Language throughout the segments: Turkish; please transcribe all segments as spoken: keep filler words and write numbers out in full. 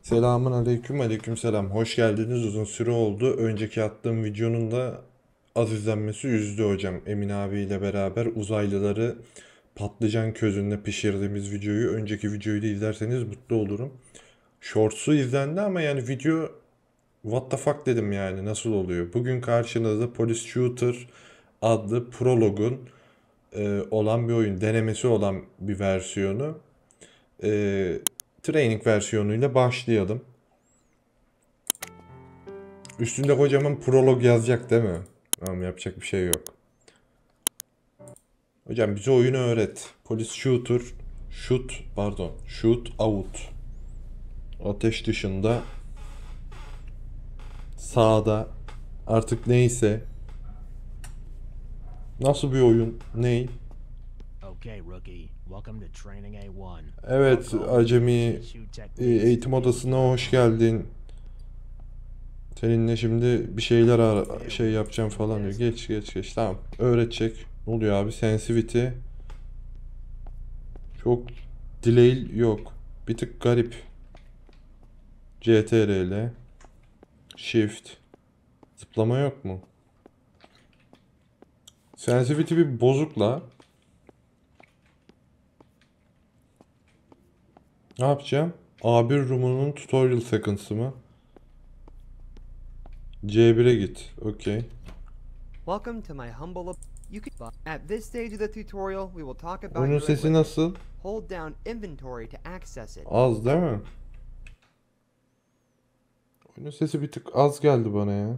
Selamun aleyküm, aleyküm selam. Hoş geldiniz. Uzun süre oldu. Önceki attığım videonun da az izlenmesi üzdü hocam. Emin abiyle beraber uzaylıları patlıcan közünde pişirdiğimiz videoyu, önceki videoyu da izlerseniz mutlu olurum. Shorts'u izlendi ama yani video what the fuck dedim yani nasıl oluyor? Bugün karşınızda Police Shooter adlı prologun e, olan bir oyun. Denemesi olan bir versiyonu. E, Training versiyonuyla başlayalım. Üstünde kocaman prolog yazacak değil mi? Tamam, yapacak bir şey yok. Hocam bize oyunu öğret. Police shooter, shoot, pardon, shoot out. Ateş dışında, sağda, artık neyse. Nasıl bir oyun? Ney? Okay, rookie. Welcome to Training A one. Evet, acemi e, eğitim odasına hoş geldin. Seninle şimdi bir şeyler ara- şey yapacağım falan diyor. Geç geç geç. Tamam. Öğretecek. Ne oluyor abi? Sensitivity. Çok delay yok. Bir tık garip. C T R L. Shift. Zıplama yok mu? Sensitivity bir bozukla. Ne yapacağım? A bir Room'unun tutorial sequence'ı mı? C bire git. Okey. Welcome to my humble. You can at this stage of the tutorial, we will talk about Oyunun your sesi equipment. nasıl? Hold down inventory to access it. Az değil mi? Oyunun sesi bir tık az geldi bana ya.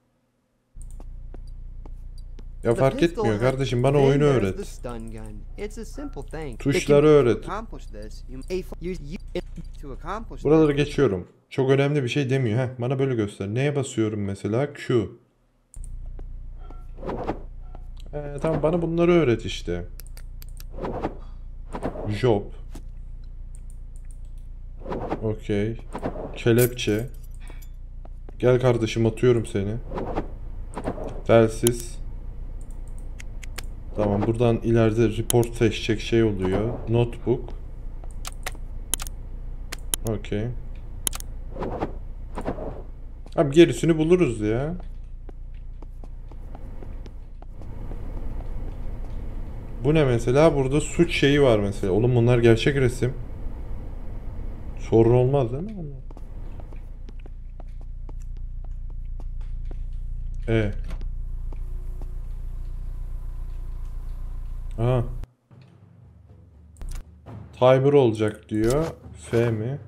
Ya The fark pistol etmiyor has- kardeşim, bana Then oyunu there's öğret. the stun gun. It's a simple thing. Tuşları öğret. accomplish this, you a f- use you to accomplish Buraları that. geçiyorum. Çok önemli bir şey demiyor. Heh, bana böyle göster. Neye basıyorum mesela? Q. Ee, tamam, bana bunları öğret işte. Job. Okey. Kelepçe. Gel kardeşim, atıyorum seni. Telsiz. Tamam, buradan ileride report seçecek şey oluyor. Notebook. Okey. Abi gerisini buluruz ya. Bu ne mesela? Burada suç şeyi var mesela. Oğlum bunlar gerçek resim. Sorun olmaz değil mi? E. Ha. Timer olacak diyor. F mi?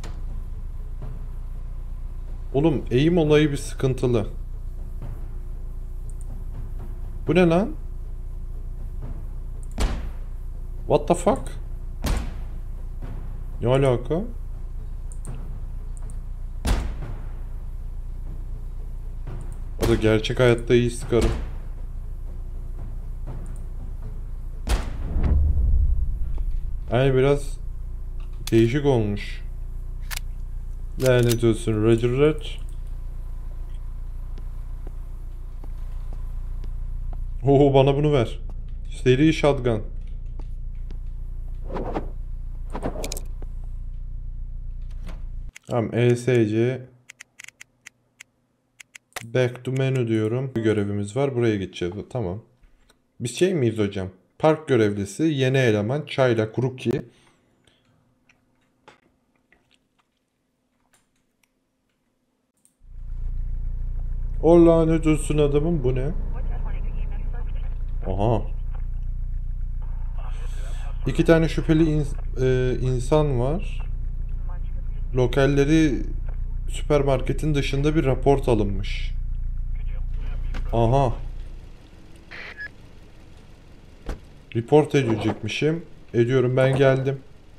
Oğlum eğim olayı bir sıkıntılı. Bu ne lan? What the fuck? Ne alaka? O da gerçek hayatta iyi sıkarım. Yani biraz değişik olmuş. Lanet olsun Roger Red. Oo, bana bunu ver. Seri shotgun. Tamam, E S C. Back to menu diyorum. Bir görevimiz var. Buraya gideceğiz. Tamam. Biz şey miyiz hocam? Park görevlisi, yeni eleman, çaylak, rookie. O lanet olsun adamın, bu ne? Aha. İki tane şüpheli ins e, insan var. Lokalleri süpermarketin dışında bir raport alınmış. Aha. Report edecekmişim. Ediyorum, ben geldim.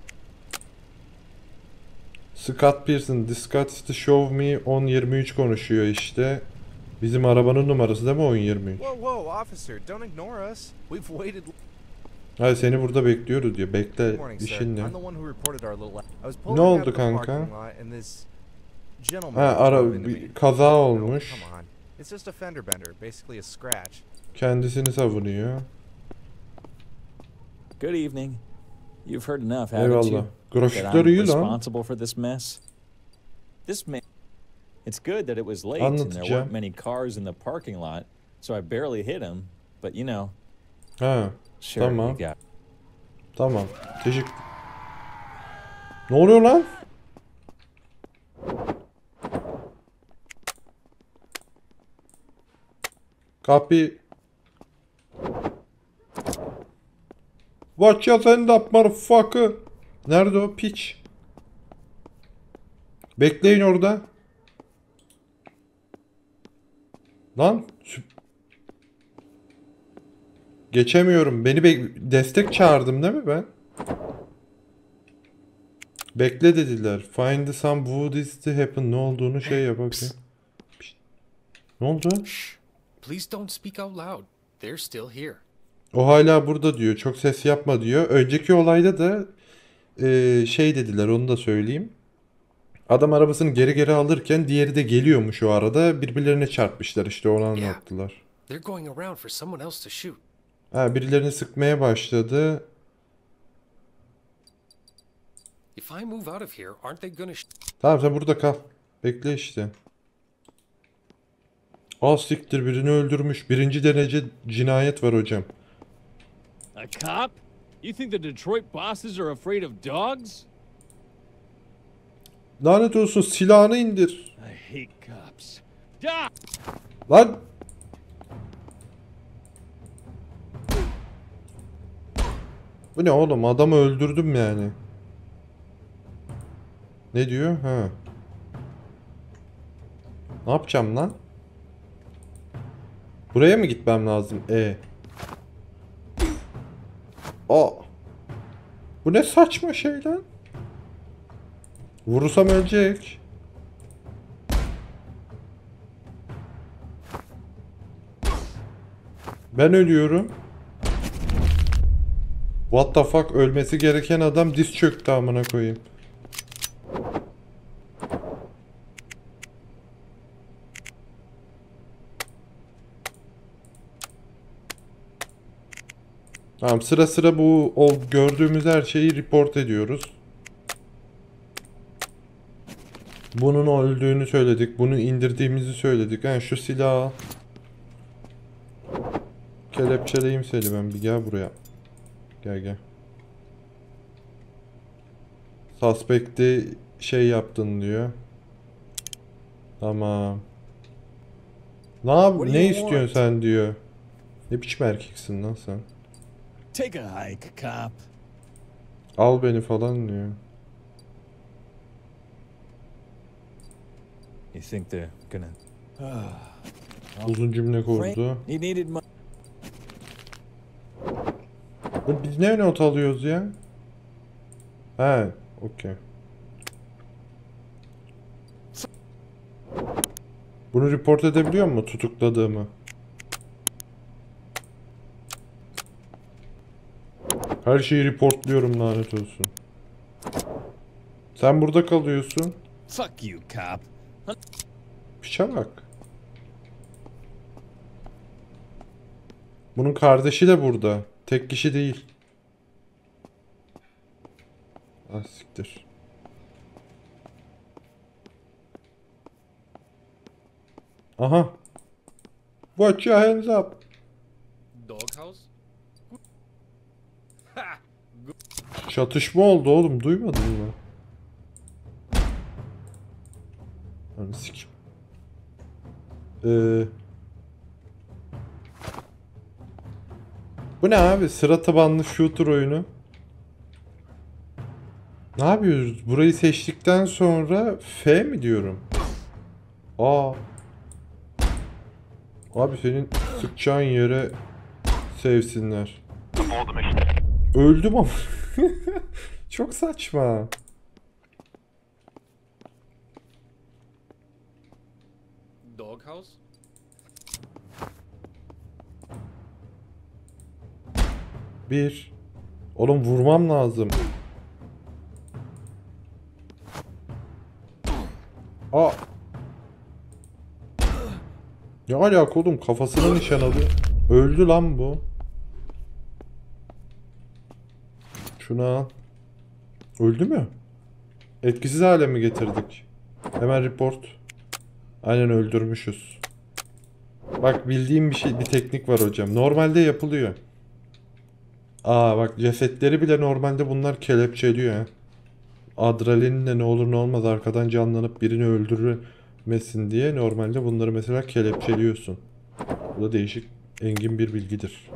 Scott Pearson, discuss to show me on yirmi üç konuşuyor işte. Bizim arabanın numarası değil mi on yirmi üç? Whoa, whoa, officer, don't ignore us. We've waited. Hayır, seni burada bekliyoruz diyor. Bekle, Good morning, sir. işin ne? I'm the one who reported our little. I was Ne pulling oldu out of the kanka? parking lot and this gentleman Ha, ara drove into me. bir kaza No, olmuş. come on. It's just a fender bender, basically a scratch. Kendisini savunuyor. Good evening. You've heard enough, haven't you? Eyvallah. That Grafikler I'm iyi lan. responsible for this mess. This man. It's good that it was late and there Anlatacağım. weren't many cars in the parking lot, so I barely hit him. But you know, Ha, sure tamam. you got. Tamam. Teşekkür. Ne oluyor lan? Kapı. Watch your hand up motherfucker. Nerede o piç? Bekleyin orada. Lan. sü- Geçemiyorum. Beni bek destek çağırdım değil mi ben? Bekle dediler. Find some wood is to happen. Ne olduğunu şey yap bakayım. Pişt. Ne oldu? Shh. Please don't speak out loud. They're still here. O hala burada diyor. Çok ses yapma diyor. Önceki olayda da e, şey dediler. Onu da söyleyeyim. Adam arabasını geri geri alırken diğeri de geliyormuş o arada. Birbirlerine çarpmışlar işte onu anlattılar. They're going around for someone else to shoot. Ha, birilerini sıkmaya başladı. If I move out of here, aren't they gonna sh- Tamam sen burada kal. Bekle işte. Aa siktir birini öldürmüş. Birinci derece cinayet var hocam. A cop? You think the Detroit bosses are afraid of dogs? Lanet olsun silahını indir. I hate cops. Die! Lan. Bu ne oğlum? Adamı öldürdüm yani. Ne diyor? Ha. Ne yapacağım lan? Buraya mı gitmem lazım? E. Aa. Bu ne saçma şey lan? Vurursam ölecek. Ben ölüyorum. What the fuck, ölmesi gereken adam diz çöktü amına koyayım. Tamam, sıra sıra bu o gördüğümüz her şeyi report ediyoruz. Bunun öldüğünü söyledik. Bunu indirdiğimizi söyledik. Yani şu silahı kelepçeleyim seni ben. Bir gel buraya. Gel gel. Suspect'i şey yaptın diyor. Tamam. Ne yap What do ne you istiyorsun want? sen diyor. Ne biçim erkeksin lan sen? Take a hike, cop. Al beni falan diyor. You think they're gonna? Uzun cümle Frank, kurdu. he needed my. Bu- Biz ne not alıyoruz ya? He, okey. Bunu report edebiliyor mu tutukladığımı? Her şeyi reportluyorum lanet olsun. Sen burada kalıyorsun. Fuck you, cop. Piçe bak. Bunun kardeşi de burada. Tek kişi değil. Ah siktir. Aha. Watch your hands up. Doghouse? Çatışma oldu oğlum, duymadın mı? Hani sikim. Ee, bu ne abi? Sıra tabanlı shooter oyunu. Ne yapıyoruz? Burayı seçtikten sonra F mi diyorum? Aa. Abi senin sıkacağın yere sevsinler. Öldüm ama. Çok saçma. Doghouse? Bir. Oğlum vurmam lazım. Aa. Ne alaka oğlum? Kafasına nişan alıyor. Öldü lan bu. Şunu al. Öldü mü? Etkisiz hale mi getirdik? Hemen report. Aynen öldürmüşüz. Bak bildiğim bir şey, bir teknik var hocam. Normalde yapılıyor. Aa bak cesetleri bile normalde bunlar kelepçeliyor ha. Adrenalinle ne olur ne olmaz arkadan canlanıp birini öldürmesin diye normalde bunları mesela kelepçeliyorsun. Bu da değişik, engin bir bilgidir.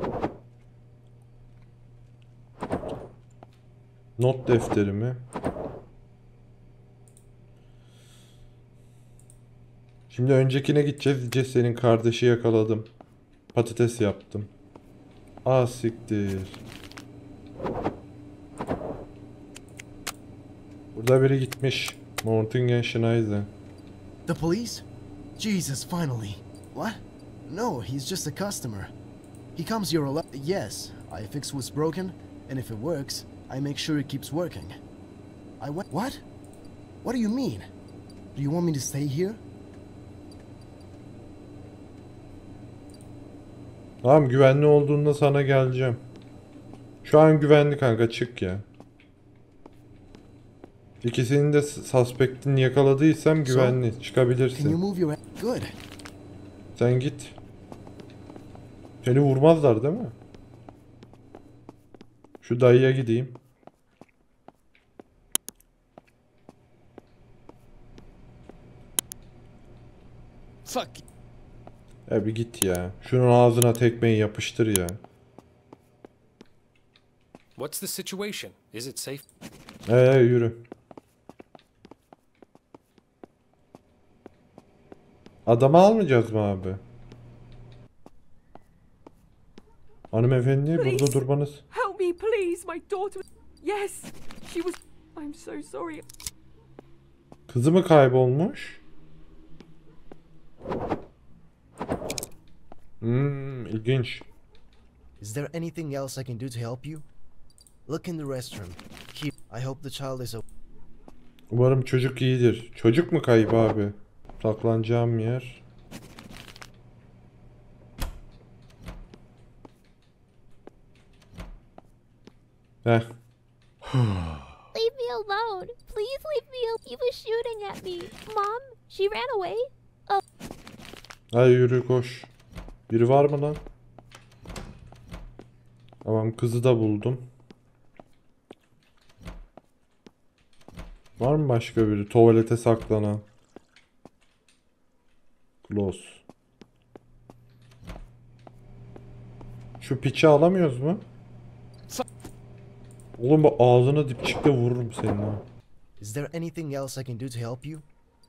Not defterimi. Şimdi öncekine gideceğiz. Diyeceğiz senin kardeşi yakaladım. Patates yaptım. Aa siktir. Burada biri gitmiş. Mortingen Schneider. The police? Jesus, finally. What? No, he's just a customer. He comes here a lot. Yes, I fix what's broken, and if it works, I make sure it keeps working. I went. What? What do you mean? Do you want me to stay here? Tamam güvenli olduğunda sana geleceğim. Şu an güvenli kanka, çık ya. İkisini de suspect'ini yakaladıysam güvenli. Can you Çıkabilirsin. move your... Good. Sen git. Seni vurmazlar değil mi? Şu dayıya gideyim. Fuck. Ya bir git ya. Şunun ağzına tekmeyi yapıştır ya. What's the situation? Is it safe? Ee yürü. Adamı almayacağız mı abi? Hanımefendi burada Please. durmanız. Help me, please. My daughter. Yes, she was. I'm so sorry. Kızı mı kaybolmuş? Hmm, ilginç. Is there anything else I can do to help you? Look in the restroom. Keep. I hope the child is. Umarım çocuk iyidir. Çocuk mu kayıp abi? Saklanacağım yer. Heh. Leave me alone. Please leave me alone. He was shooting at me. Mom, she ran away. Oh. Hadi yürü koş. Biri var mı lan? Tamam kızı da buldum. Var mı başka biri? Tuvalete saklanan. Close. Şu piçi alamıyoruz mu? Oğlum bu ağzına dipçikle vururum senin ha. Is there anything else I can do to help you?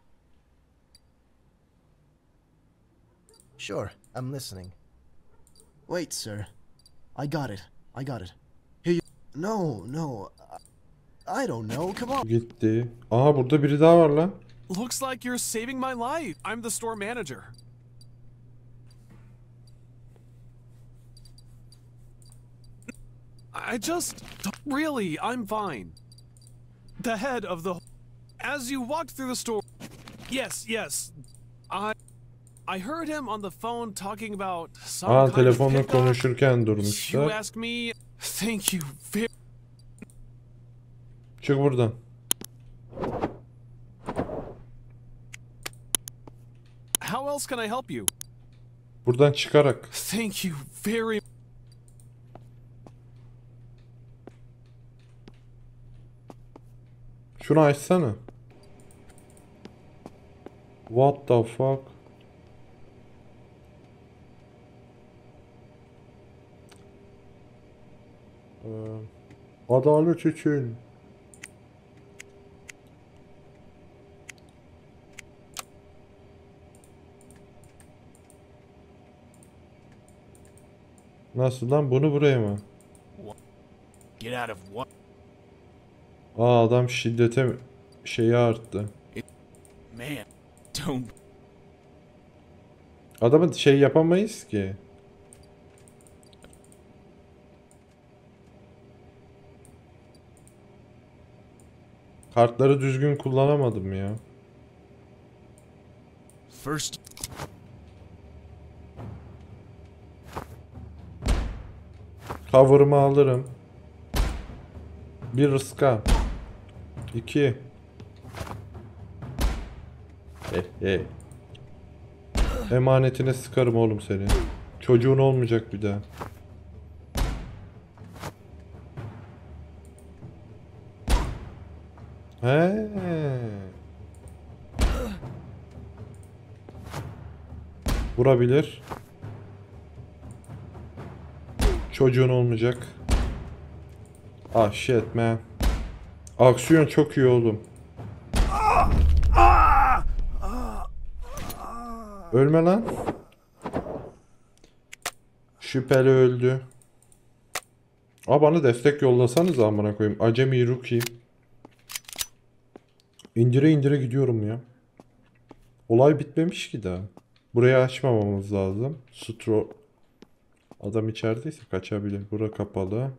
Sure, I'm listening. Wait, sir. I got it. I got it. Here you... No, no. I don't know. Come on. Gitti. Aha burada biri daha var lan. Looks like you're saving my life. I'm the store manager. I just... Really, I'm fine. The head of the... As you walked through the store... Yes, yes. I... I heard him on the phone talking about some Aa kind of telefonla pickup. konuşurken You durmuşlar. asked me... Thank you very... Çık buradan. How else can I help you? Buradan çıkarak. Thank you very... Şunu açsana. What the fuck? Ee, adalet için. Nasıl lan? Bunu buraya mı? Get out of what? Aa adam şiddete şeyi arttı. Man, don't. Adamı şey yapamayız ki. Kartları düzgün kullanamadım ya. First. Cover'ımı alırım. Bir ıska. İki. Hey hey. Emanetine sıkarım oğlum seni. Çocuğun olmayacak bir daha. He. Vurabilir. Çocuğun olmayacak. Ah shit man. Aksiyon çok iyi oğlum. Ölme lan. Şüpheli öldü. Aa, bana destek yollasanız amına koyayım. Acemi Rookie. İndire indire gidiyorum ya. Olay bitmemiş ki daha. Burayı açmamamız lazım. Stro... Adam içerideyse kaçabilir. Bura kapalı.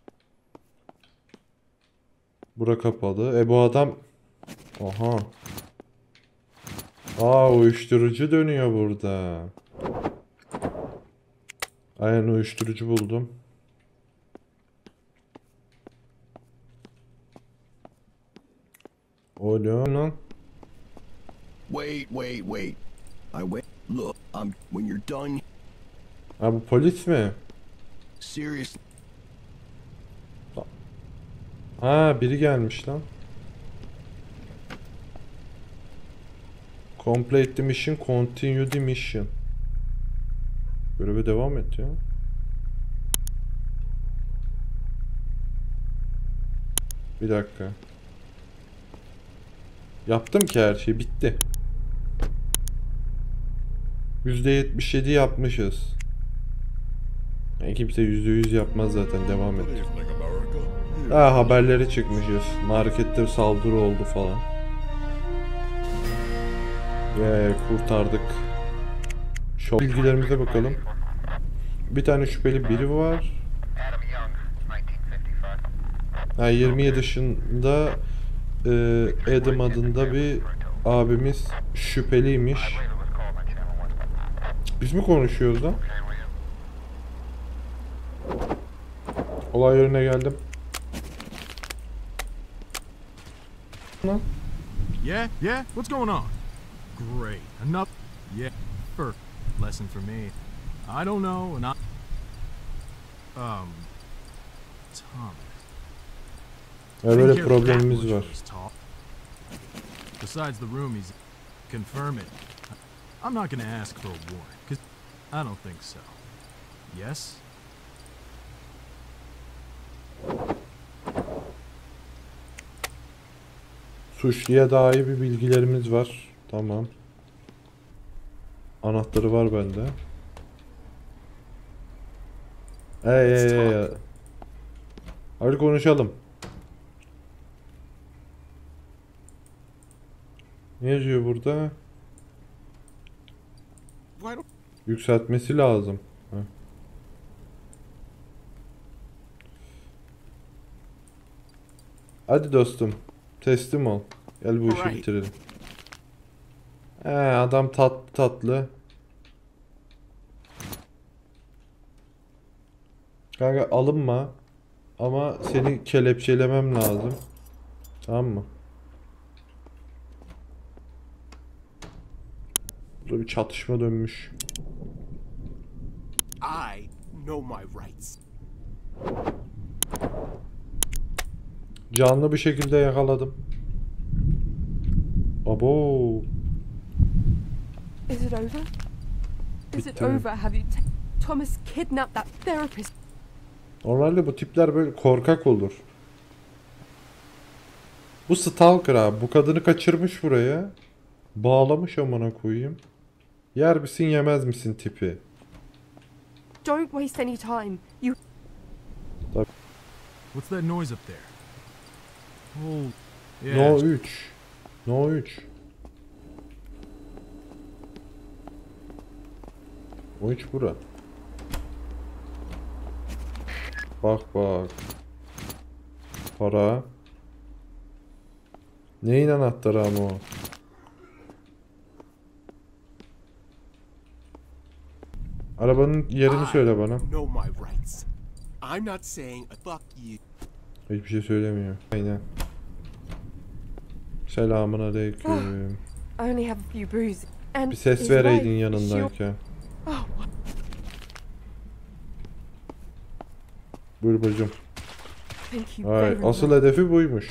Bura kapalı. E bu adam... Aha. Aa, uyuşturucu dönüyor burada. Aynen, uyuşturucu buldum. Oğlum lan. Wait, wait, wait. I wait. Look, I'm when you're done. Ha, bu polis mi? Serious. Ha, biri gelmiş lan. Complete the mission, continue the mission. Göreve devam et ya. Bir dakika. Yaptım ki her şey bitti. yüzde yetmiş yedi yapmışız. Yani kimse yüzde yüz yapmaz zaten, devam et. Ha, haberleri çıkmışız. Markette saldırı oldu falan. Ve kurtardık. Şok bilgilerimize bakalım. Bir tane şüpheli biri var. Ha, yirmi yedi dışında e, Adam adında bir abimiz şüpheliymiş. Biz mi konuşuyoruz lan? Olay yerine geldim. Lan. Yeah, yeah, what's going on? Great, enough. Yeah, first lesson for me. I don't know, and I. Um. Tom. Ya böyle problemimiz var. Besides the room he's confirm it. I'm not gonna ask for a warrant, cause I don't think so. Yes? Suçluya dair bir bilgilerimiz var. Tamam. Anahtarı var bende. Hey hey hey. Hadi konuşalım. Ne yazıyor burada? Yükseltmesi lazım. Heh. Hadi dostum. Teslim ol. Gel bu işi bitirelim. He, adam tatlı tatlı. Kanka alınma. Ama seni kelepçelemem lazım. Tamam mı? Burada bir çatışma dönmüş. I know my rights. Canlı bir şekilde yakaladım. Abo. Is it over? Is it Bitti. over? Have you ta- Thomas kidnapped that therapist? Normalde bu tipler böyle korkak olur. Bu stalker abi. Bu kadını kaçırmış buraya. Bağlamış amına koyayım. Yer misin yemez misin tipi. Don't waste any time. You What's that noise up there? Oh, yeah. No üç. No üç. O üç bura. Bak bak. Para. Neyin anahtarı ama o? Arabanın yerini söyle bana. Know my rights. I'm not saying fuck you. Hiçbir şey söylemiyor. Aynen. Selamun aleyküm. I only have a few bruises. And Bir ses his vereydin wife, yanındayken. she- Oh, Buyur bacım. thank you Ay, very asıl much. hedefi buymuş.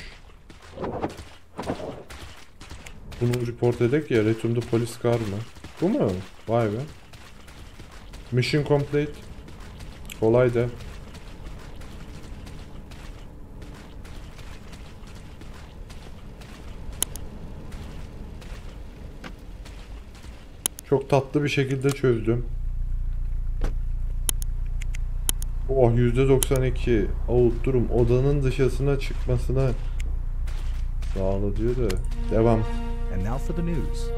Bunu report edek ya. Return to police car mı? Bu mu? Vay be. Mission complete. Kolay da. Çok tatlı bir şekilde çözdüm. Oh, yüzde doksan iki. Out durum odanın dışarısına çıkmasına sağla diyor da. Devam. And now for the news.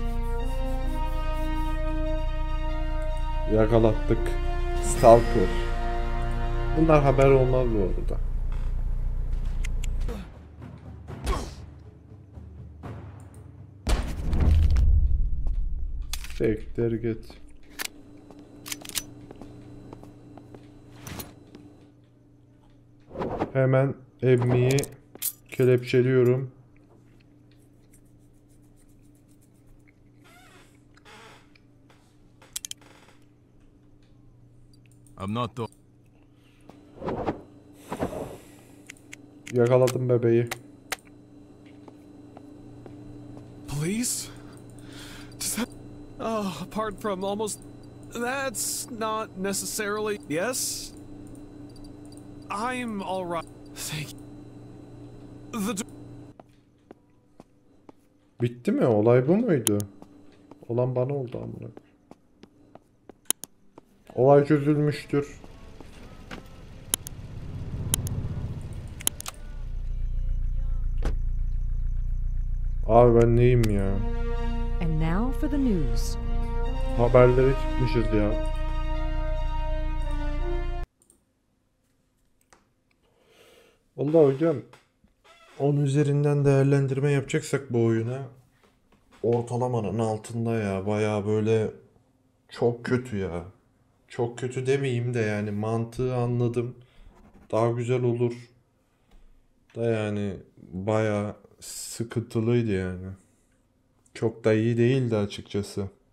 Yakalattık. Stalker. Bunlar haber olmaz bu arada. Sektir git. Hemen emmiyi kelepçeliyorum. I'm not the. Yakaladım bebeği. Police? Does that... Oh, apart from almost... That's not necessarily... Yes? I'm alright. Thank you. The... Bitti mi? Olay bu muydu? Olan bana oldu amına. Olay çözülmüştür. Abi ben neyim ya? And now for the news. Haberlere çıkmışız ya. Vallahi hocam on üzerinden değerlendirme yapacaksak bu oyuna ortalamanın altında ya. Bayağı böyle çok kötü ya. Çok kötü demeyeyim de yani mantığı anladım. Daha güzel olur. Da yani bayağı sıkıntılıydı yani. Çok da iyi değildi açıkçası.